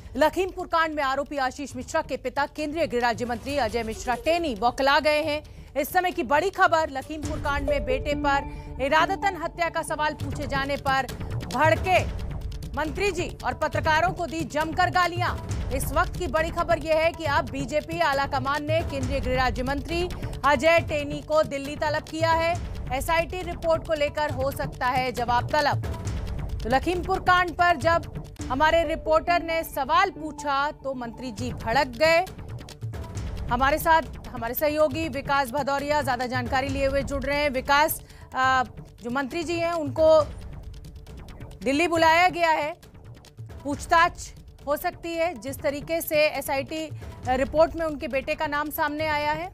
लखीमपुर कांड में आरोपी आशीष मिश्रा के पिता केंद्रीय गृह राज्य मंत्री अजय मिश्रा टेनी बौखला गए हैं। इस समय की बड़ी खबर, लखीमपुर कांड में बेटे पर इरादतन हत्या का सवाल पूछे जाने पर भड़के मंत्री जी और पत्रकारों को दी जमकर गालियां। इस वक्त की बड़ी खबर यह है कि अब बीजेपी आलाकमान ने केंद्रीय गृह राज्य मंत्री अजय टेनी को दिल्ली तलब किया है। एसआईटी रिपोर्ट को लेकर हो सकता है जवाब तलब। तो लखीमपुर कांड पर जब हमारे रिपोर्टर ने सवाल पूछा तो मंत्री जी भड़क गए। हमारे साथ हमारे सहयोगी विकास भदौरिया ज्यादा जानकारी लिए हुए जुड़ रहे हैं। विकास, जो मंत्री जी हैं उनको दिल्ली बुलाया गया है, पूछताछ हो सकती है जिस तरीके से एसआईटी रिपोर्ट में उनके बेटे का नाम सामने आया है।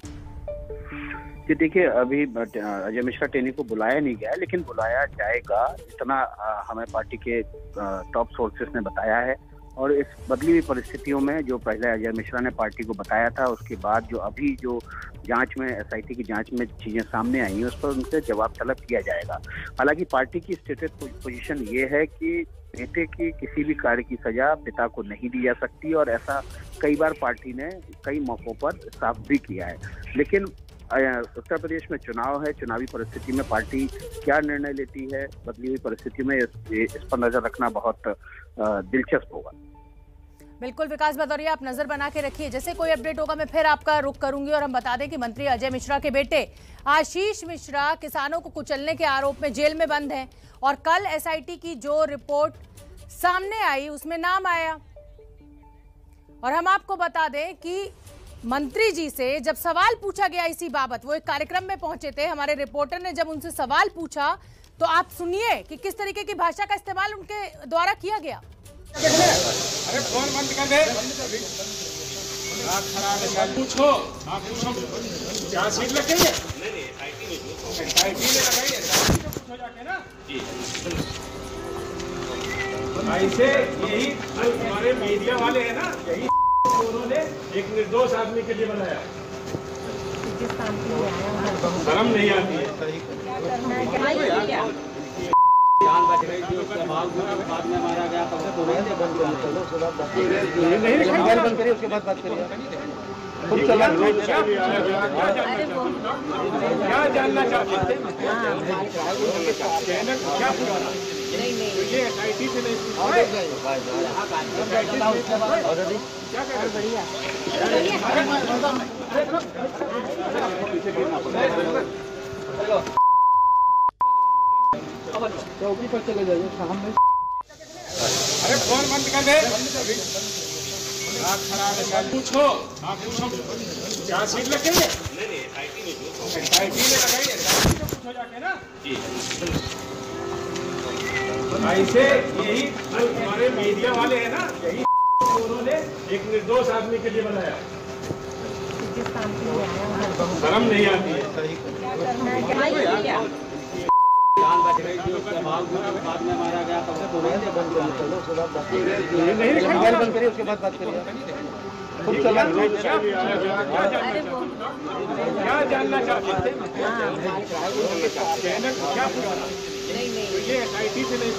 जी देखिए, अभी अजय मिश्रा टेनी को बुलाया नहीं गया है, लेकिन बुलाया जाएगा, इतना हमें पार्टी के टॉप सोर्सेस ने बताया है। और इस बदली हुई परिस्थितियों में जो पहले अजय मिश्रा ने पार्टी को बताया था, उसके बाद जो अभी जो जांच में एसआईटी की जांच में चीजें सामने आई हैं, उस पर उनसे जवाब तलब किया जाएगा। हालांकि पार्टी की स्टेटेड पोजीशन ये है कि बेटे की किसी भी कार्य की सजा पिता को नहीं दी जा सकती, और ऐसा कई बार पार्टी ने कई मौकों पर साफ भी किया है। लेकिन उत्तर प्रदेश में चुनाव है, चुनावी परिस्थिति में पार्टी क्या निर्णय लेती है बदली हुई परिस्थिति में, इस पर नजर रखना बहुत दिलचस्प होगा। बिल्कुल विकास भदौरिया, आप नजर बना के रखिए, जैसे कोई अपडेट होगा मैं फिर आपका रुख करूंगी। और हम बता दें कि मंत्री अजय मिश्रा के बेटे आशीष मिश्रा किसानों को कुचलने के आरोप में जेल में बंद हैं, और कल एसआईटी की जो रिपोर्ट सामने आई उसमें नाम आया। और हम आपको बता दें कि मंत्री जी से जब सवाल पूछा गया इसी बाबत, वो एक कार्यक्रम में पहुंचे थे, हमारे रिपोर्टर ने जब उनसे सवाल पूछा तो आप सुनिए कि किस तरीके की भाषा का इस्तेमाल उनके द्वारा किया गया। अरे फोन बंद कर दे। पूछो, आप पूछो, क्या सीट लग गई है? एसआईटी ने लगाई है, पूछो जाके ना जी। ऐसे यही हमारे मीडिया वाले हैं ना, यही उन्होंने एक निर्दोष आदमी के लिए बनाया। शर्म नहीं आती है। जान बच रही थी, उसके बाद में मारा गया। मोबाइल बंद करिए, उसके बाद बात करिए। क्या जानना चाहते हैं? क्या पुराना? ये एसआईटी से नहीं क्या चौकी पर चले जाइए सामने। अरे फोन बंद कर दे। पूछो, आप पूछो, क्या सीट लग गई है? एसआईटी ने लगाई है, पूछो जाके ना जी। ऐसे यही हमारे मीडिया वाले हैं ना, यही उन्होंने एक निर्दोष आदमी के लिए बनाया। शर्म नहीं आती है। जान बच रही थी, उसके बाद में मारा गया। मोबाइल बंद करिए, उसके बाद बात करिए। क्या जानना चाहते हैं? क्या पुराना? ये एसआईटी से नहीं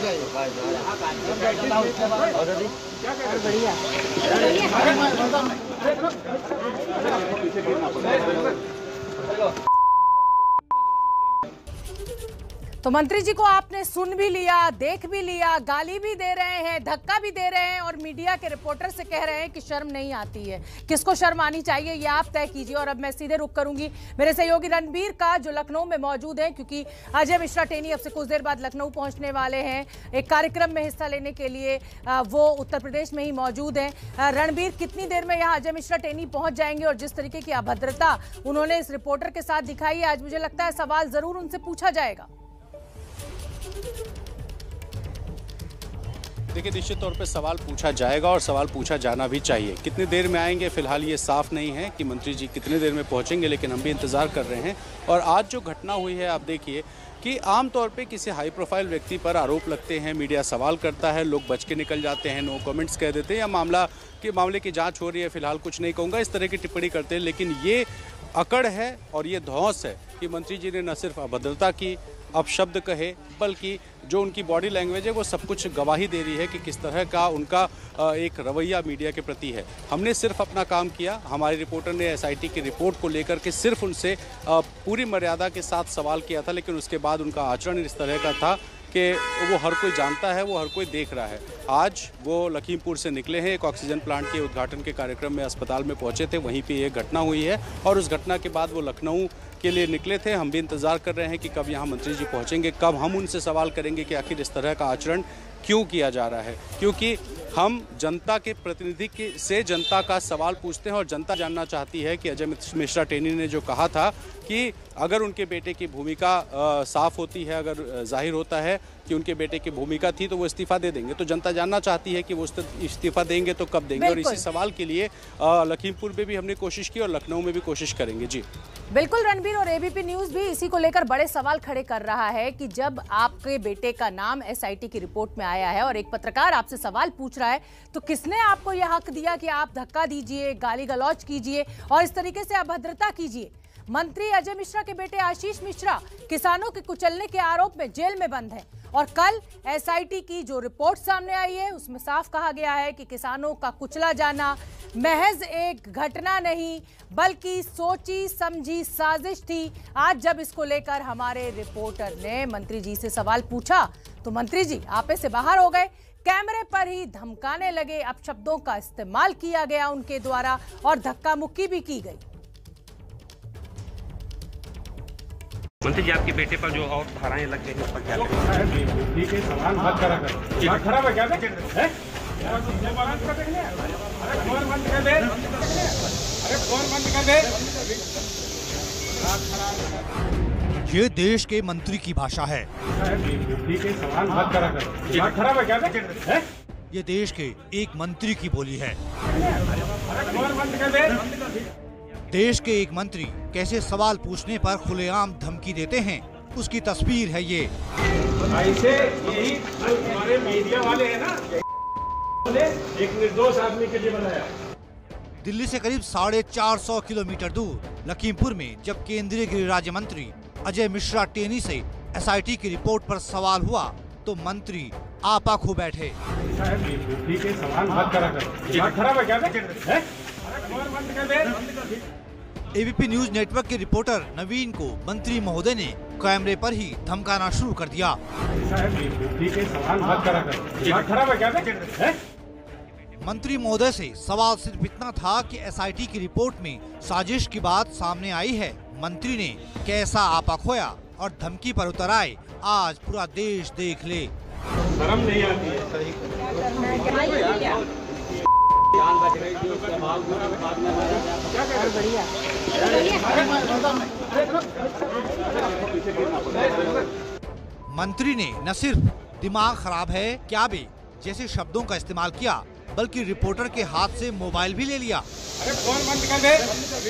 क्या तो मंत्री जी को आपने सुन भी लिया, देख भी लिया, गाली भी दे रहे हैं, धक्का भी दे रहे हैं, और मीडिया के रिपोर्टर से कह रहे हैं कि शर्म नहीं आती है। किसको शर्म आनी चाहिए ये आप तय कीजिए। और अब मैं सीधे रुख करूंगी मेरे सहयोगी रणबीर का, जो लखनऊ में मौजूद हैं, क्योंकि अजय मिश्रा टेनी अब से कुछ देर बाद लखनऊ पहुंचने वाले हैं एक कार्यक्रम में हिस्सा लेने के लिए। वो उत्तर प्रदेश में ही मौजूद हैं। रणबीर, कितनी देर में यहाँ अजय मिश्रा टेनी पहुंच जाएंगे? और जिस तरीके की अभद्रता उन्होंने इस रिपोर्टर के साथ दिखाई है, आज मुझे लगता है सवाल जरूर उनसे पूछा जाएगा। देखिए, निश्चित तौर पे सवाल पूछा जाएगा और सवाल पूछा जाना भी चाहिए। कितनी देर में आएंगे फिलहाल ये साफ नहीं है कि मंत्री जी कितनी देर में पहुंचेंगे, लेकिन हम भी इंतजार कर रहे हैं। और आज जो घटना हुई है, आप देखिए कि आमतौर पे किसी हाई प्रोफाइल व्यक्ति पर आरोप लगते हैं, मीडिया सवाल करता है, लोग बच के निकल जाते हैं, नो कमेंट्स कह देते हैं, या मामले की जाँच हो रही है, फिलहाल कुछ नहीं कहूँगा, इस तरह की टिप्पणी करते हैं। लेकिन ये अकड़ है और ये धौंस है कि मंत्री जी ने न सिर्फ अभद्रता की, अपशब्द कहे, बल्कि जो उनकी बॉडी लैंग्वेज है वो सब कुछ गवाही दे रही है कि किस तरह का उनका एक रवैया मीडिया के प्रति है। हमने सिर्फ अपना काम किया। हमारे रिपोर्टर ने एसआईटी की रिपोर्ट को लेकर के सिर्फ उनसे पूरी मर्यादा के साथ सवाल किया था, लेकिन उसके बाद उनका आचरण इस तरह का था कि वो हर कोई जानता है, वो हर कोई देख रहा है। आज वो लखीमपुर से निकले हैं, एक ऑक्सीजन प्लांट के उद्घाटन के कार्यक्रम में अस्पताल में पहुंचे थे, वहीं पे ये घटना हुई है और उस घटना के बाद वो लखनऊ के लिए निकले थे। हम भी इंतज़ार कर रहे हैं कि कब यहाँ मंत्री जी पहुँचेंगे, कब हम उनसे सवाल करेंगे कि आखिर इस तरह का आचरण क्यों किया जा रहा है, क्योंकि हम जनता के प्रतिनिधि से जनता का सवाल पूछते हैं और जनता जानना चाहती है कि अजय मिश्रा टेनी ने जो कहा था कि अगर उनके बेटे की भूमिका साफ होती है, अगर जाहिर होता है कि उनके बेटे की भूमिका थी तो वो इस्तीफा दे देंगे। तो जनता जानना चाहती है कि वो इस्तीफा देंगे तो कब देंगे, और इसी सवाल के लिए लखीमपुर में भी हमने कोशिश की और लखनऊ में भी कोशिश करेंगे। जी बिल्कुल रणबीर, और एबीपी न्यूज भी इसी को लेकर बड़े सवाल खड़े कर रहा है कि जब आपके बेटे का नाम एसआईटी की रिपोर्ट में आया है और एक पत्रकार आपसे सवाल पूछ रहा है, तो किसने आपको यह हक दिया कि आप धक्का दीजिए, गाली गलौज कीजिए और इस तरीके से अभद्रता कीजिए। मंत्री अजय मिश्रा के बेटे आशीष मिश्रा किसानों के कुचलने के आरोप में जेल में बंद है और कल एसआईटी की जो रिपोर्ट सामने आई है उसमें साफ कहा गया है कि किसानों का कुचला जाना महज एक घटना नहीं बल्कि सोची समझी साजिश थी। आज जब इसको लेकर हमारे रिपोर्टर ने मंत्री जी से सवाल पूछा तो मंत्री जी आपे से बाहर हो गए, कैमरे पर ही धमकाने लगे, अपशब्दों का इस्तेमाल किया गया उनके द्वारा और धक्का मुक्की भी की गई। मंत्री जी आपके बेटे पर जो और धाराएं लग गई हैं उस पर क्या ठीक है, सवाल मत करा कर। दिमाग खराब है क्या? अरे फोन बंद कर दे, अरे फोन बंद कर दे। ये देश के मंत्री की भाषा है। ठीक है, सवाल मत करा कर। दिमाग खराब है क्या? ये देश के एक मंत्री की बोली है। अरे फोन बंद कर दे। देश के एक मंत्री कैसे सवाल पूछने पर खुलेआम धमकी देते हैं, उसकी तस्वीर है ये। ऐसे यही हमारे मीडिया वाले हैं ना, एक निर्दोष आदमी के लिए बनाया। दिल्ली से करीब 450 किलोमीटर दूर लखीमपुर में जब केंद्रीय गृह राज्य मंत्री अजय मिश्रा टेनी से एसआईटी की रिपोर्ट पर सवाल हुआ तो मंत्री आपा खो बैठे। ठीक है, सवाल मत करा कर। दिमाग खराब है क्या? फोन बंद कर दे। एबीपी न्यूज नेटवर्क के रिपोर्टर नवीन को मंत्री महोदय ने कैमरे पर ही धमकाना शुरू कर दिया। ठीक है, सवाल मत करा कर। दिमाग खराब है क्या? मंत्री महोदय से सवाल सिर्फ इतना था कि एसआईटी की रिपोर्ट में साजिश की बात सामने आई है। मंत्री ने कैसा आपा खोया और धमकी पर उतर आए, आज पूरा देश देख ले। शर्म नहीं आती है? जान बच रही थी, उसके बाद में मंत्री ने न सिर्फ दिमाग खराब है क्या बे जैसे शब्दों का इस्तेमाल किया, बल्कि रिपोर्टर के हाथ से मोबाइल भी ले लिया। अरे फोन बंद कर दे।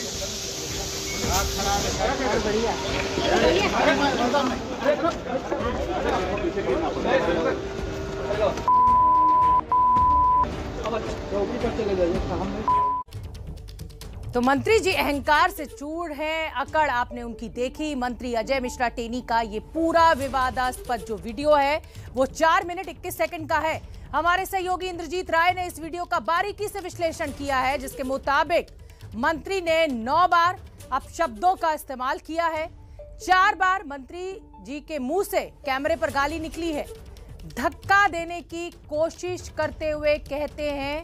तो मंत्री जी अहंकार से चूर हैं, अकड़ आपने उनकी देखी। मंत्री अजय मिश्रा टेनी का ये पूरा विवादास्पद जो वीडियो है वो 4 मिनट 21 सेकंड का है। हमारे सहयोगी इंद्रजीत राय ने इस वीडियो का बारीकी से विश्लेषण किया है, जिसके मुताबिक मंत्री ने 9 बार अपशब्दों का इस्तेमाल किया है। 4 बार मंत्री जी के मुंह से कैमरे पर गाली निकली है। धक्का देने की कोशिश करते हुए कहते हैं,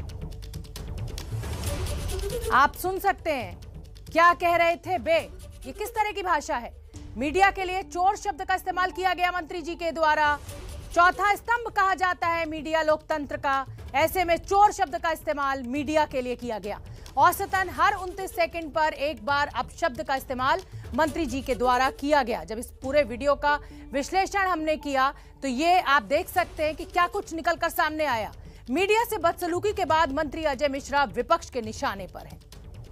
आप सुन सकते हैं क्या कह रहे थे बे। ये किस तरह की भाषा है? मीडिया के लिए चोर शब्द का इस्तेमाल किया गया मंत्री जी के द्वारा। चौथा स्तंभ कहा जाता है मीडिया लोकतंत्र का, ऐसे में चोर शब्द का इस्तेमाल मीडिया के लिए किया गया। औसतन हर 29 सेकंड पर एक बार अपशब्द का इस्तेमाल मंत्री जी के द्वारा किया गया। जब इस पूरे वीडियो का विश्लेषण हमने किया तो ये आप देख सकते हैं कि क्या कुछ निकलकर सामने आया। मीडिया से बदसलूकी के बाद मंत्री अजय मिश्रा विपक्ष के निशाने पर हैं।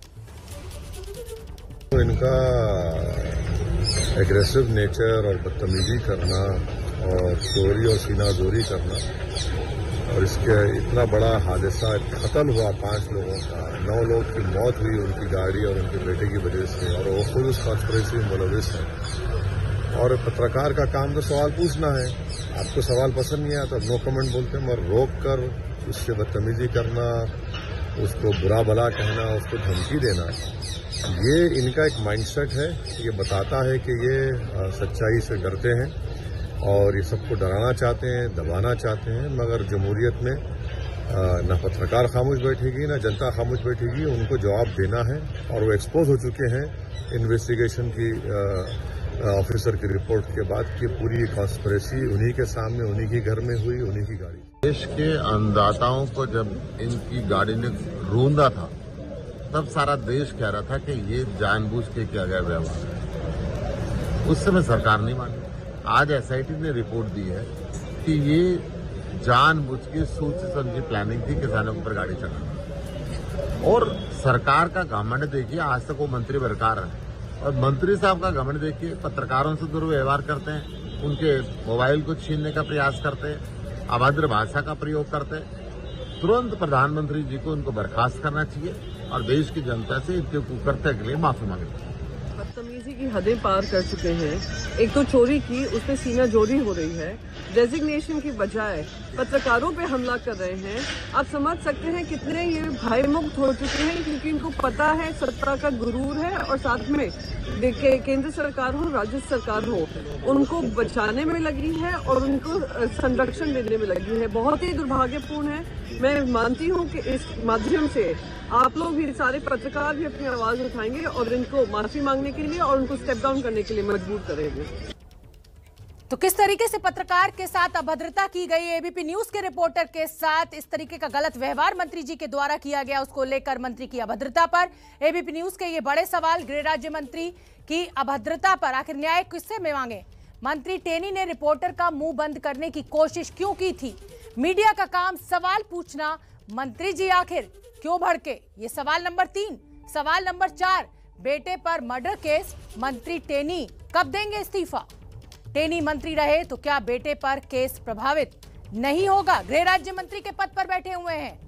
तो इनका एग्रेसिव नेचर और बदतमीजी करना और चोरी और सीनाजोरी करना, और इसके इतना बड़ा हादसा, कत्ल हुआ 5 लोगों का, 9 लोग की मौत हुई उनकी गाड़ी और उनके बेटे की वजह से, और वो खुद उस कॉन्स्पिरेसी में मुलविस है। और पत्रकार का काम तो सवाल पूछना है। आपको सवाल पसंद नहीं आया तो नो कमेंट बोलते हैं, मगर रोक कर उससे बदतमीजी करना, उसको बुरा भला कहना, उसको धमकी देना, ये इनका एक माइंडसेट है। ये बताता है कि ये सच्चाई से डरते हैं और ये सबको डराना चाहते हैं, दबाना चाहते हैं। मगर जमहूरियत में न पत्रकार खामोश बैठेगी, न जनता खामोश बैठेगी। उनको जवाब देना है और वो एक्सपोज हो चुके हैं इन्वेस्टिगेशन की ऑफिसर की रिपोर्ट के बाद कि पूरी कॉन्स्पिरेसी उन्हीं के सामने, उन्हीं के घर में हुई, उन्हीं की गाड़ी। देश के अन्नदाताओं को जब इनकी गाड़ी ने रूंधा था तब सारा देश कह रहा था कि ये जानबूझ के किया गया व्यवहार है। उस समय सरकार नहीं मानी। आज एसआईटी ने रिपोर्ट दी है कि ये जानबूझ के सोच समझी प्लानिंग थी किसानों के ऊपर गाड़ी चढ़ाना। और सरकार का घमंड देखिए, आज तक वो मंत्री बरकरार है और मंत्री साहब का घमंड देखिए, पत्रकारों से दुर्व्यवहार करते हैं, उनके मोबाइल को छीनने का प्रयास करते हैं, अभद्र भाषा का प्रयोग करते हैं। तुरंत प्रधानमंत्री जी को उनको बर्खास्त करना चाहिए और देश की जनता से इनके कुकर्त्य के लिए माफी मांगनी चाहिए। बदतमीजी की हदें पार कर चुके हैं। एक तो चोरी की, उसमें सीना जोरी हो रही है। डेजिग्नेशन की बजाय पत्रकारों पे हमला कर रहे हैं। आप समझ सकते हैं कितने ये भय मुक्त हो चुके हैं, क्योंकि इनको पता है सत्ता का गुरूर है और साथ में देखिए केंद्र सरकार हो, राज्य सरकार हो, उनको बचाने में लगी है और उनको संरक्षण देने में लगी है। बहुत ही दुर्भाग्यपूर्ण है। मैं मानती हूँ कि इस माध्यम से आप लोग भी, सारे पत्रकार भी अपनी आवाज उठाएंगे और इनको माफी मांगने के लिए और उनको स्टेप डाउन करने के लिए मजबूर करेंगे। तो किस तरीके से पत्रकार के साथ अभद्रता की गई, एबीपी न्यूज के रिपोर्टर के साथ इस तरीके का गलत व्यवहार मंत्री जी के द्वारा किया गया, उसको लेकर मंत्री की अभद्रता पर एबीपी न्यूज के ये बड़े सवाल। गृह राज्य मंत्री की अभद्रता पर आखिर न्याय किससे में मांगे? मंत्री टेनी ने रिपोर्टर का मुंह बंद करने की कोशिश क्यों की थी? मीडिया का काम सवाल पूछना, मंत्री जी आखिर क्यों भड़के? ये सवाल नंबर 3। सवाल नंबर 4, बेटे पर मर्डर केस, मंत्री टेनी कब देंगे इस्तीफा? टेनी मंत्री रहे तो क्या बेटे पर केस प्रभावित नहीं होगा? गृह राज्य मंत्री के पद पर बैठे हुए हैं।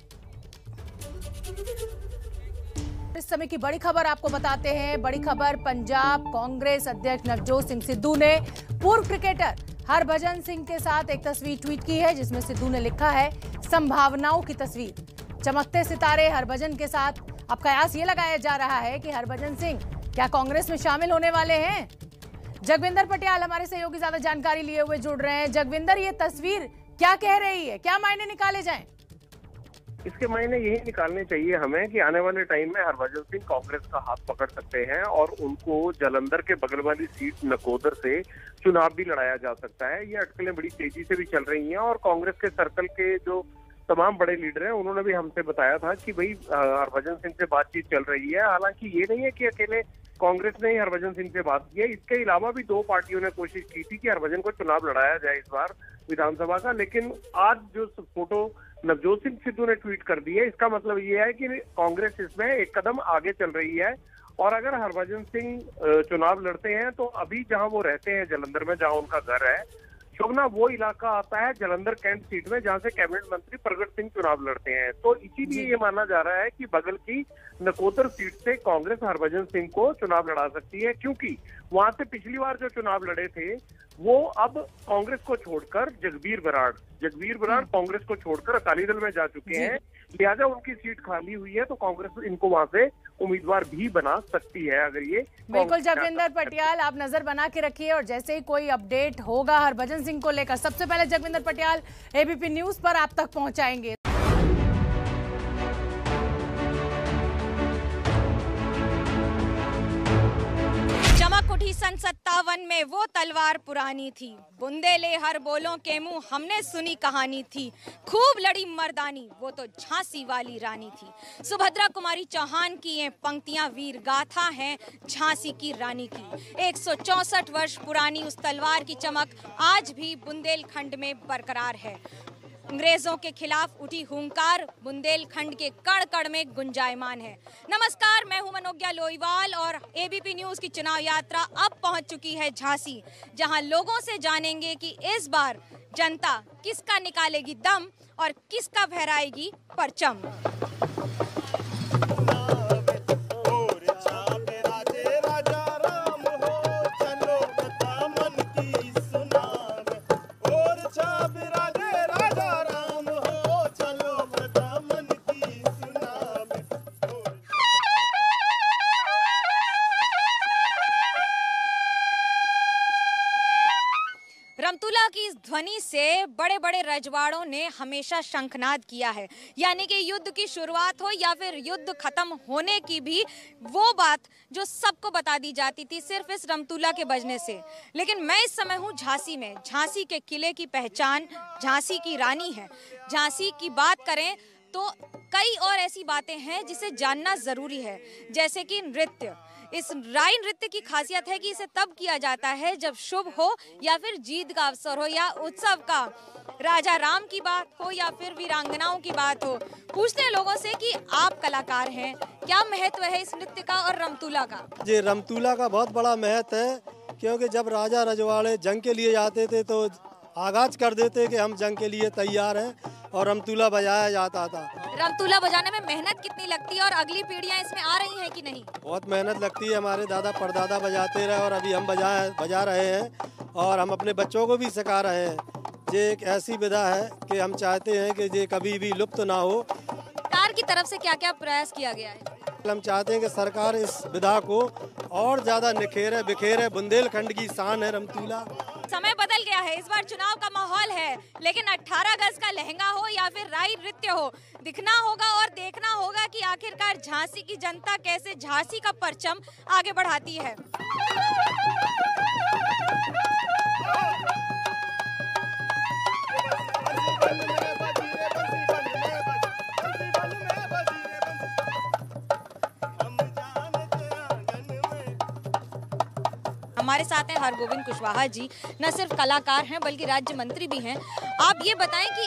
इस समय की बड़ी खबर आपको बताते हैं। बड़ी खबर, पंजाब कांग्रेस अध्यक्ष नवजोत सिंह सिद्धू ने पूर्व क्रिकेटर हरभजन सिंह के साथ एक तस्वीर ट्वीट की है, जिसमें सिद्धू ने लिखा है संभावनाओं की तस्वीर। चमकते सितारे हरभजन के साथ अब कयास ये लगाया जा रहा है कि हरभजन सिंह क्या कांग्रेस में शामिल होने वाले हैं? जगविंदर पटियाल हमारे सहयोगी ज्यादा जानकारी लिए हुए जुड़ रहे हैं। जगविंदर, ये तस्वीर क्या कह रही है? क्या मायने निकाले जाएं? इसके मायने यही निकालने चाहिए हमें कि आने वाले टाइम में हरभजन सिंह कांग्रेस का हाथ पकड़ सकते हैं और उनको जालंधर के बगल वाली सीट नकोदर से चुनाव भी लड़ाया जा सकता है। ये अटकलें बड़ी तेजी से भी चल रही हैं और कांग्रेस के सर्कल के जो तमाम बड़े लीडर हैं उन्होंने भी हमसे बताया था कि भाई हरभजन सिंह से बातचीत चल रही है। हालांकि ये नहीं है कि अकेले कांग्रेस ने ही हरभजन सिंह से बात की है, इसके अलावा भी 2 पार्टियों ने कोशिश की थी कि हरभजन को चुनाव लड़ाया जाए इस बार विधानसभा का। लेकिन आज जो फोटो नवजोत सिंह सिद्धू ने ट्वीट कर दी है, इसका मतलब ये है कि कांग्रेस इसमें एक कदम आगे चल रही है। और अगर हरभजन सिंह चुनाव लड़ते हैं तो अभी जहां वो रहते हैं जालंधर में, जहां उनका घर है शोभना, वो इलाका आता है जालंधर कैंट सीट में, जहां से कैबिनेट मंत्री प्रगट सिंह चुनाव लड़ते हैं। तो इसीलिए ये माना जा रहा है कि बगल की नकोदर सीट से कांग्रेस हरभजन सिंह को चुनाव लड़ा सकती है, क्योंकि वहां से पिछली बार जो चुनाव लड़े थे वो अब कांग्रेस को छोड़कर जगबीर बराड़ कांग्रेस को छोड़कर अकाली दल में जा चुके हैं। लिहाजा उनकी सीट खाली हुई है तो कांग्रेस इनको वहां से उम्मीदवार भी बना सकती है। अगर ये बिल्कुल जगविंदर पटियाल, आप नजर बना के रखिए और जैसे ही कोई अपडेट होगा हरभजन सिंह को लेकर सबसे पहले जगविंदर पटियाल एबीपी न्यूज पर आप तक पहुंचाएंगे। चमक उठी सन 57 में वो तलवार पुरानी थी, बुंदेले हर बोलों के मुंह हमने सुनी कहानी थी, खूब लड़ी मर्दानी वो तो झांसी वाली रानी थी। सुभद्रा कुमारी चौहान की ये पंक्तियां वीर गाथा हैं झांसी की रानी की। 164 वर्ष पुरानी उस तलवार की चमक आज भी बुंदेलखंड में बरकरार है। अंग्रेजों के खिलाफ उठी हुंकार बुंदेलखंड के कण कण में गुंजायमान है। नमस्कार, मैं हूं मनोज्ञा लोईवाल और एबीपी न्यूज की चुनाव यात्रा अब पहुंच चुकी है झांसी, जहां लोगों से जानेंगे कि इस बार जनता किसका निकालेगी दम और किसका फहराएगी परचम। ध्वनि से बड़े बड़े रजवाड़ों ने हमेशा शंखनाद किया है, यानी कि युद्ध की शुरुआत हो या फिर युद्ध खत्म होने की भी वो बात जो सबको बता दी जाती थी सिर्फ इस रमतुल्ला के बजने से। लेकिन मैं इस समय हूँ झांसी में। झांसी के किले की पहचान झांसी की रानी है। झांसी की बात करें तो कई और ऐसी बातें हैं जिसे जानना जरूरी है, जैसे कि नृत्य। इस राई नृत्य की खासियत है कि इसे तब किया जाता है जब शुभ हो या फिर जीत का अवसर हो या उत्सव का, राजा राम की बात हो या फिर वीरांगनाओं की बात हो। पूछते हैं लोगों से कि आप कलाकार हैं, क्या महत्व है इस नृत्य का और रमतुल्ला का? जी, रमतुल्ला का बहुत बड़ा महत्व है, क्योंकि जब राजा रजवाड़े जंग के लिए जाते थे तो आगाज कर देते कि हम जंग के लिए तैयार हैं और रमतुल्ला बजाया जाता था। रमतुल्ला बजाने में मेहनत कितनी लगती है और अगली पीढ़ियां इसमें आ रही हैं कि नहीं? बहुत मेहनत लगती है। हमारे दादा परदादा बजाते रहे और अभी हम बजा रहे हैं और हम अपने बच्चों को भी सिखा रहे हैं। ये एक ऐसी विधा है कि हम चाहते हैं कि ये कभी भी लुप्त ना हो। सरकार की तरफ से क्या क्या प्रयास किया गया है? हम चाहते हैं कि सरकार इस विधा को और ज्यादा निखेरे बिखेरे। बुंदेलखंड की शान है रमतुल्ला। समय बदल गया है, इस बार चुनाव का माहौल है, लेकिन 18 गज का लहंगा हो या फिर राई नृत्य हो, दिखना होगा और देखना होगा कि आखिरकार झांसी की जनता कैसे झांसी का परचम आगे बढ़ाती है। हमारे साथ हैं हरगोविंद कुशवाहा जी, न सिर्फ कलाकार हैं बल्कि राज्य मंत्री भी हैं। आप ये बताएं कि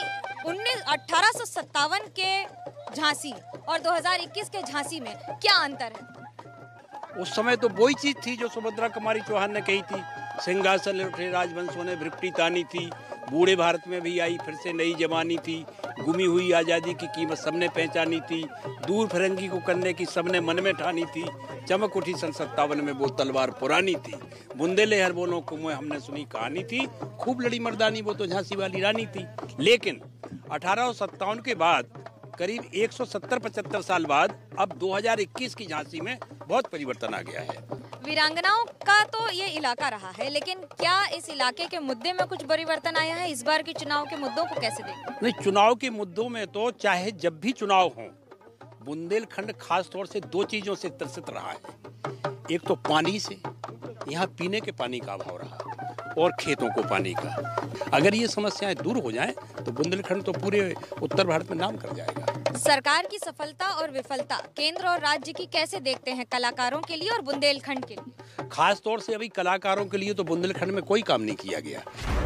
1857 के झांसी और 2021 के झांसी में क्या अंतर है? उस समय तो वही चीज थी जो सुभद्रा कुमारी चौहान ने कही थी, सिंहासन उठे राजवंशों ने भ्रिकुटी तानी थी, बूढ़े भारत में भी आई फिर से नई जवानी थी, गुमी हुई आज़ादी की कीमत सबने पहचानी थी, दूर फिरंगी को करने की सबने मन में ठानी थी, चमक उठी सन 57 में वो तलवार पुरानी थी, बुंदेले हर बोलों को मुँह हमने सुनी कहानी थी, खूब लड़ी मर्दानी वो तो झांसी वाली रानी थी। लेकिन 1857 के बाद करीब 170-75 साल बाद अब 2021 की झांसी में बहुत परिवर्तन आ गया है। वीरांगनाओं का तो ये इलाका रहा है, लेकिन क्या इस इलाके के मुद्दे में कुछ परिवर्तन आया है? इस बार के चुनाव के मुद्दों को कैसे देखें? नहीं, चुनाव के मुद्दों में तो चाहे जब भी चुनाव हो, बुंदेलखंड खास तौर से दो चीजों से त्रसित रहा है। एक तो पानी से, यहाँ पीने के पानी का अभाव रहा, और खेतों को पानी का। अगर ये समस्याएं दूर हो जाएं तो बुंदेलखंड तो पूरे उत्तर भारत में नाम कर जाएगा। सरकार की सफलता और विफलता केंद्र और राज्य की कैसे देखते हैं, कलाकारों के लिए और बुंदेलखंड के लिए? खास तौर से अभी कलाकारों के लिए तो बुंदेलखंड में कोई काम नहीं किया गया।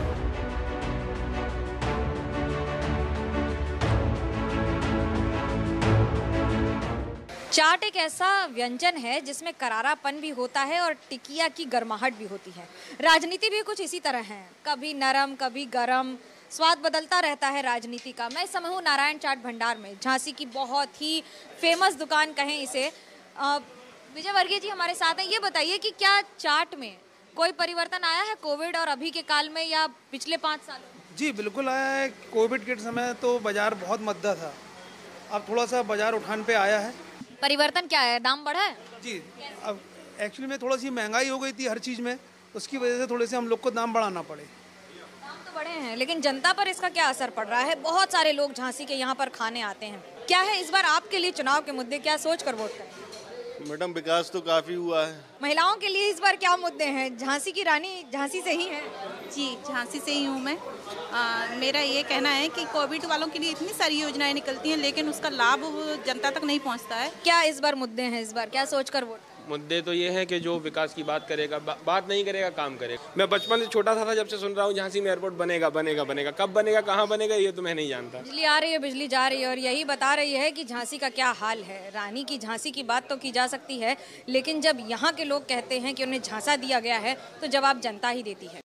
चाट एक ऐसा व्यंजन है जिसमें करारापन भी होता है और टिकिया की गर्माहट भी होती है। राजनीति भी कुछ इसी तरह है, कभी नरम कभी गरम, स्वाद बदलता रहता है राजनीति का। मैं इस समय हूँ नारायण चाट भंडार में, झांसी की बहुत ही फेमस दुकान कहें इसे। विजय वर्गीय जी हमारे साथ हैं। ये बताइए कि क्या चाट में कोई परिवर्तन आया है कोविड और अभी के काल में या पिछले 5 सालों? जी बिल्कुल आया है। कोविड के समय तो बाजार बहुत मद्दा था, अब थोड़ा सा बाजार उठान पे आया है। परिवर्तन क्या है, दाम बढ़ा है? जी, अब एक्चुअली में थोड़ा सी महंगाई हो गई थी हर चीज़ में, उसकी वजह से थोड़े से हम लोग को दाम बढ़ाना पड़े। दाम तो बढ़े हैं, लेकिन जनता पर इसका क्या असर पड़ रहा है? बहुत सारे लोग झांसी के यहाँ पर खाने आते हैं। क्या है इस बार आपके लिए चुनाव के मुद्दे, क्या सोच कर वोट करें? मैडम विकास तो काफ़ी हुआ है। महिलाओं के लिए इस बार क्या मुद्दे हैं? झांसी की रानी झांसी से ही है। जी, झांसी से ही हूँ मैं। मेरा ये कहना है कि कोविड वालों के लिए इतनी सारी योजनाएं निकलती हैं, लेकिन उसका लाभ जनता तक नहीं पहुंचता है। क्या इस बार मुद्दे हैं, इस बार क्या सोचकर वोट? मुद्दे तो ये हैं कि जो विकास की बात करेगा, बात नहीं करेगा, काम करेगा। मैं बचपन से छोटा था जब से सुन रहा हूँ झांसी में एयरपोर्ट बनेगा बनेगा बनेगा, कब बनेगा कहाँ बनेगा ये तो मैं नहीं जानता। बिजली आ रही है, बिजली जा रही है, और यही बता रही है कि झांसी का क्या हाल है। रानी की झांसी की बात तो की जा सकती है, लेकिन जब यहाँ के लोग कहते हैं कि उन्हें झांसा दिया गया है तो जवाब जनता ही देती है।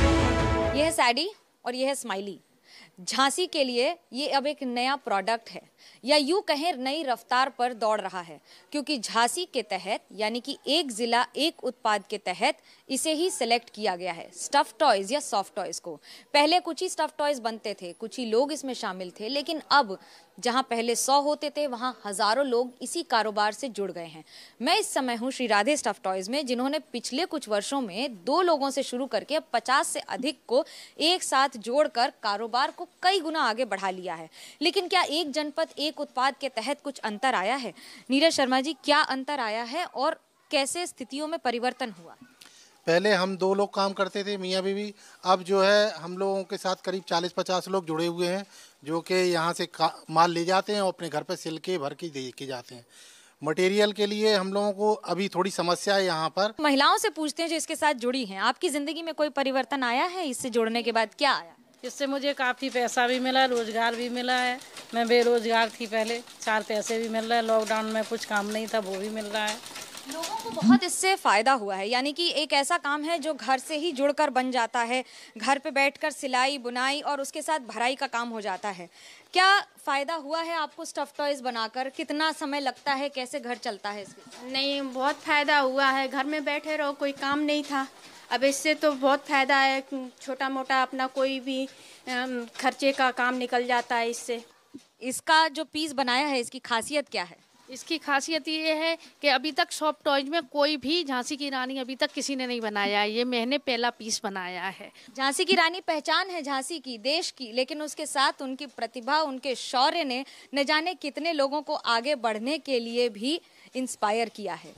सैडी और ये है स्माइली। झांसी के लिए ये अब एक नया प्रोडक्ट है। या यूं कहें नई रफ्तार पर दौड़ रहा है, क्योंकि झांसी के तहत यानी कि एक जिला एक उत्पाद के तहत इसे ही सिलेक्ट किया गया है, स्टफ टॉयज या सॉफ्ट टॉयज को। पहले कुछ ही स्टफ टॉयज बनते थे, कुछ ही लोग इसमें शामिल थे, लेकिन अब जहां पहले 100 होते थे वहां हजारों लोग इसी कारोबार से जुड़ गए हैं। मैं इस समय हूं श्री राधे स्टफ टॉयज में, जिन्होंने पिछले कुछ वर्षों में 2 लोगों से शुरू करके 50 से अधिक को एक साथ जोड़कर कारोबार को कई गुना आगे बढ़ा लिया है। लेकिन क्या एक जनपद एक उत्पाद के तहत कुछ अंतर आया है? नीरज शर्मा जी, क्या अंतर आया है और कैसे स्थितियों में परिवर्तन हुआ? पहले हम 2 लोग काम करते थे, मियाँ बीवी। अब जो है हम लोगों के साथ करीब 40-50 लोग जुड़े हुए हैं, जो कि यहाँ से माल ले जाते हैं और अपने घर पे सिल के भर के दे के जाते हैं। मटेरियल के लिए हम लोगों को अभी थोड़ी समस्या है यहाँ पर। महिलाओं से पूछते हैं जो इसके साथ जुड़ी हैं, आपकी जिंदगी में कोई परिवर्तन आया है? इससे जुड़ने के बाद क्या आया? इससे मुझे काफ़ी पैसा भी मिला, रोजगार भी मिला है। मैं बेरोजगार थी पहले, 4 पैसे भी मिल रहे हैं। लॉकडाउन में कुछ काम नहीं था, वो भी मिल रहा है। लोगों को बहुत इससे फायदा हुआ है, यानी कि एक ऐसा काम है जो घर से ही जुड़कर बन जाता है। घर पे बैठकर सिलाई बुनाई और उसके साथ भराई का काम हो जाता है। क्या फायदा हुआ है आपको स्टफ टॉयज बनाकर? कितना समय लगता है, कैसे घर चलता है इसके? नहीं, बहुत फायदा हुआ है। घर में बैठे रहो, कोई काम नहीं था। अब इससे तो बहुत फायदा है, छोटा मोटा अपना कोई भी खर्चे का काम निकल जाता है इससे। इसका जो पीस बनाया है, इसकी खासियत क्या है? इसकी खासियत ये है कि अभी तक सॉफ्ट टॉयज में कोई भी झांसी की रानी अभी तक किसी ने नहीं बनाया है। ये मैंने पहला पीस बनाया है। झांसी की रानी पहचान है झांसी की, देश की, लेकिन उसके साथ उनकी प्रतिभा, उनके शौर्य ने न जाने कितने लोगों को आगे बढ़ने के लिए भी इंस्पायर किया है।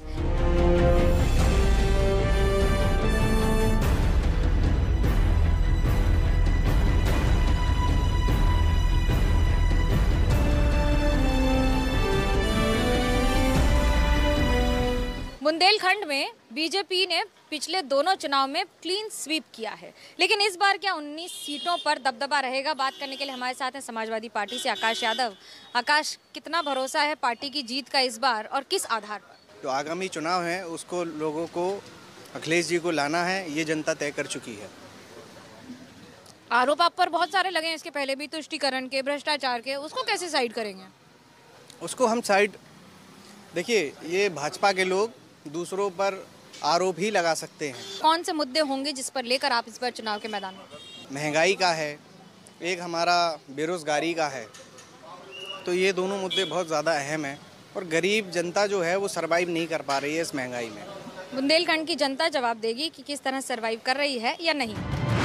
बुंदेलखंड में बीजेपी ने पिछले दोनों चुनाव में क्लीन स्वीप किया है, लेकिन इस बार क्या 19 सीटों पर दबदबा रहेगा? बात करने के लिए हमारे साथ हैं समाजवादी पार्टी से आकाश यादव। आकाश, कितना भरोसा है पार्टी की जीत का इस बार और किस आधार पर? जो आगामी चुनाव है उसको लोगों को अखिलेश जी को लाना है, ये जनता तय कर चुकी है। आरोप आप पर बहुत सारे लगे हैं इसके पहले भी, तुष्टीकरण के, भ्रष्टाचार के, उसको कैसे साइड करेंगे? उसको हम साइड, देखिए ये भाजपा के लोग दूसरों पर आरोप ही लगा सकते हैं। कौन से मुद्दे होंगे जिस पर लेकर आप इस बार चुनाव के मैदान में? महंगाई का है, एक हमारा बेरोजगारी का है, तो ये दोनों मुद्दे बहुत ज़्यादा अहम हैं और गरीब जनता जो है वो सरवाइव नहीं कर पा रही है इस महंगाई में। बुंदेलखंड की जनता जवाब देगी कि किस तरह सरवाइव कर रही है या नहीं।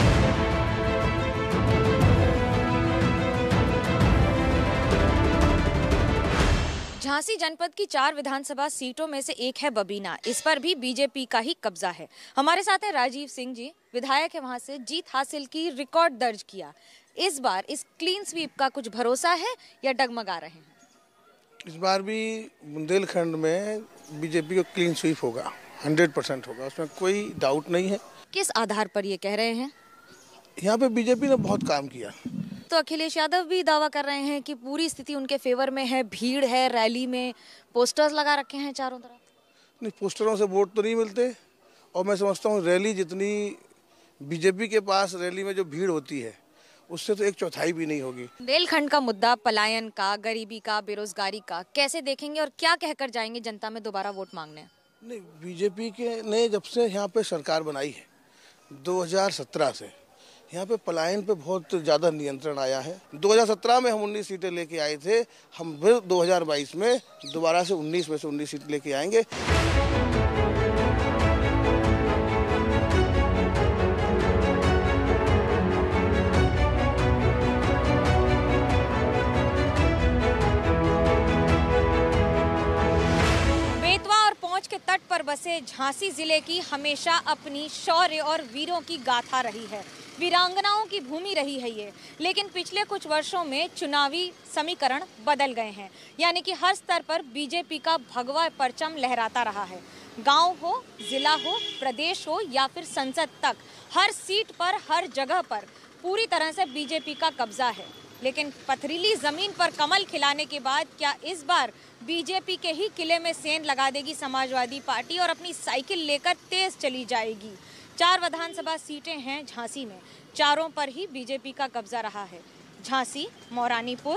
झांसी जनपद की 4 विधानसभा सीटों में से एक है बबीना। इस पर भी बीजेपी का ही कब्जा है। हमारे साथ है राजीव सिंह जी, विधायक है, वहां से जीत हासिल की, रिकॉर्ड दर्ज किया। इस बार इस क्लीन स्वीप का कुछ भरोसा है या डगमगा रहे हैं? इस बार भी बुंदेलखंड में बीजेपी को क्लीन स्वीप होगा, 100% होगा, उसमें कोई डाउट नहीं है। किस आधार पर ये कह रहे हैं? यहाँ पे बीजेपी ने बहुत काम किया। तो अखिलेश यादव भी दावा कर रहे हैं कि पूरी स्थिति उनके फेवर में है, भीड़ है, रैली में पोस्टर्स लगा रखे हैं चारों तरफ। नहीं, पोस्टरों से वोट तो नहीं मिलते और मैं समझता हूँ रैली जितनी बीजेपी के पास रैली में जो भीड़ होती है उससे तो 1/4 भी नहीं होगी। बुंदेलखंड का मुद्दा पलायन का, गरीबी का, बेरोजगारी का कैसे देखेंगे और क्या कहकर जाएंगे जनता में दोबारा वोट मांगने? नहीं, बीजेपी के ने जब से यहाँ पे सरकार बनाई है 2017 से, यहाँ पे पलायन पे बहुत ज़्यादा नियंत्रण आया है। 2017 में हम 19 सीटें लेके आए थे, हम फिर 2022 में दोबारा से 19 में से 19 सीट लेके आएंगे। के तट पर बसे झांसी जिले की हमेशा अपनी शौर्य और वीरों की गाथा रही है, वीरांगनाओं की भूमि रही है ये। लेकिन पिछले कुछ वर्षों में चुनावी समीकरण बदल गए हैं, यानी कि हर स्तर पर बीजेपी का भगवा परचम लहराता रहा है। गांव हो, जिला हो, प्रदेश हो या फिर संसद तक, हर सीट पर, हर जगह पर पूरी तरह से बीजेपी का कब्जा है। लेकिन पथरीली जमीन पर कमल खिलाने के बाद क्या इस बार बीजेपी के ही किले में सेंध लगा देगी समाजवादी पार्टी और अपनी साइकिल लेकर तेज चली जाएगी? 4 विधानसभा सीटें हैं झांसी में, चारों पर ही बीजेपी का कब्जा रहा है। झांसी, मौरानीपुर,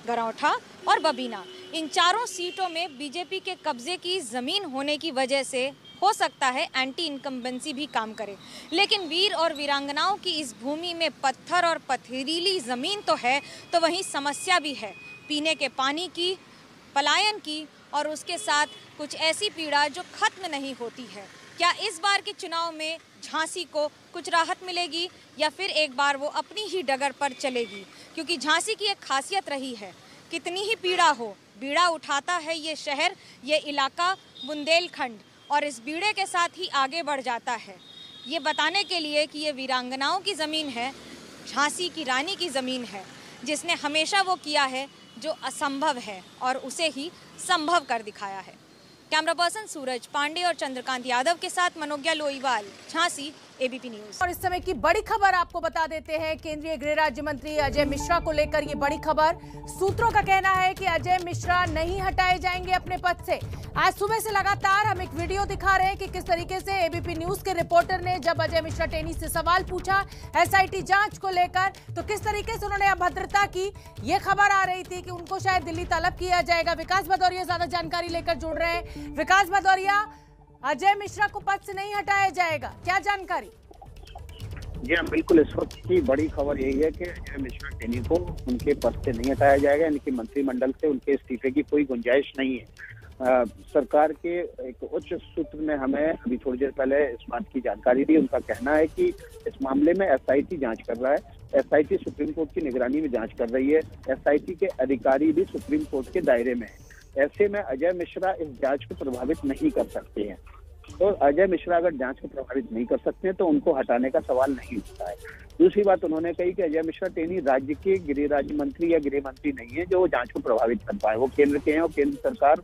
गरौठा और बबीना। इन चारों सीटों में बीजेपी के कब्जे की जमीन होने की वजह से हो सकता है एंटी इनकम्बेंसी भी काम करे, लेकिन वीर और वीरांगनाओं की इस भूमि में पत्थर और पथरीली जमीन तो है, तो वहीं समस्या भी है पीने के पानी की, पलायन की और उसके साथ कुछ ऐसी पीड़ा जो खत्म नहीं होती है। क्या इस बार के चुनाव में झांसी को कुछ राहत मिलेगी या फिर एक बार वो अपनी ही डगर पर चलेगी? क्योंकि झांसी की एक खासियत रही है, कितनी ही पीड़ा हो, बीड़ा उठाता है ये शहर, ये इलाका बुंदेलखंड, और इस बीड़े के साथ ही आगे बढ़ जाता है। ये बताने के लिए कि ये वीरांगनाओं की ज़मीन है, झांसी की रानी की ज़मीन है, जिसने हमेशा वो किया है जो असंभव है और उसे ही संभव कर दिखाया है। कैमरा पर्सन सूरज पांडे और चंद्रकांत यादव के साथ मनोज्ञा लोईवाल, झांसी, एबीपी न्यूज। और इस समय की बड़ी खबर आपको बता देते हैं, केंद्रीय गृह राज्य मंत्री अजय मिश्रा को लेकर ये बड़ी खबर। सूत्रों का कहना है कि अजय मिश्रा नहीं हटाए जाएंगे अपने पद से। आज सुबह से लगातार हम एक वीडियो दिखा रहे हैं कि किस तरीके से एबीपी न्यूज के रिपोर्टर ने जब अजय मिश्रा टेनी से सवाल पूछा एसआईटी जांच को लेकर, तो किस तरीके से उन्होंने अभद्रता की। ये खबर आ रही थी कि उनको शायद दिल्ली तलब किया जाएगा। विकास भदौरिया ज्यादा जानकारी लेकर जुड़ रहे हैं। विकास भदौरिया, अजय मिश्रा को पद से नहीं हटाया जाएगा, क्या जानकारी? जी हाँ, बिल्कुल। इस वक्त की बड़ी खबर यही है कि अजय मिश्रा टेनी को उनके पद से नहीं हटाया जाएगा, यानी कि मंत्रिमंडल से उनके इस्तीफे की कोई गुंजाइश नहीं है। सरकार के एक उच्च सूत्र ने हमें अभी थोड़ी देर पहले इस बात की जानकारी दी। उनका कहना है कि इस मामले में एसआईटी जांच कर रहा है, एसआईटी सुप्रीम कोर्ट की निगरानी में जांच कर रही है, एसआईटी के अधिकारी भी सुप्रीम कोर्ट के दायरे में है। ऐसे में अजय मिश्रा इस जांच को प्रभावित नहीं कर सकते हैं। तो अजय मिश्रा अगर जांच को प्रभावित नहीं कर सकते हैं तो उनको हटाने का सवाल नहीं उठता है। दूसरी बात उन्होंने कही कि अजय मिश्रा टेनी राज्य के गृह राज्य मंत्री या गृह मंत्री नहीं है जो जांच को प्रभावित कर पाए। वो केंद्र के हैं और केंद्र सरकार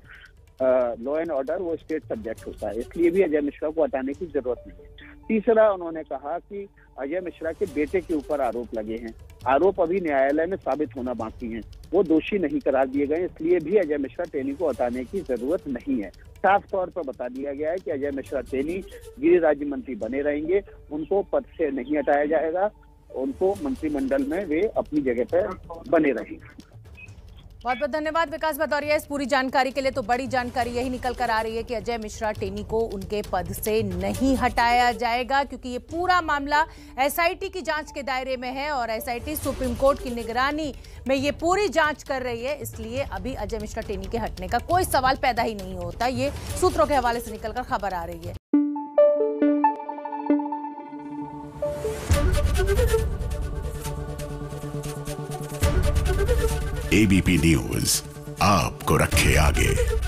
लॉ एंड ऑर्डर वो स्टेट सब्जेक्ट होता है, इसलिए भी अजय मिश्रा को हटाने की जरूरत नहीं है। तीसरा, उन्होंने कहा कि अजय मिश्रा के बेटे के ऊपर आरोप लगे हैं, आरोप अभी न्यायालय में साबित होना बाकी हैं, वो दोषी नहीं करार दिए गए, इसलिए भी अजय मिश्रा टेनी को हटाने की जरूरत नहीं है। साफ तौर पर बता दिया गया है कि अजय मिश्रा टेनी गृह राज्य मंत्री बने रहेंगे, उनको पद से नहीं हटाया जाएगा, उनको मंत्रिमंडल में वे अपनी जगह पर बने रहेंगे। बहुत बहुत धन्यवाद विकास भदौरिया इस पूरी जानकारी के लिए। तो बड़ी जानकारी यही निकल कर आ रही है कि अजय मिश्रा टेनी को उनके पद से नहीं हटाया जाएगा, क्योंकि ये पूरा मामला एसआईटी की जांच के दायरे में है और एसआईटी सुप्रीम कोर्ट की निगरानी में ये पूरी जांच कर रही है। इसलिए अभी अजय मिश्रा टेनी के हटने का कोई सवाल पैदा ही नहीं होता। ये सूत्रों के हवाले से निकलकर खबर आ रही है। एबीपी न्यूज आपको रखे आगे।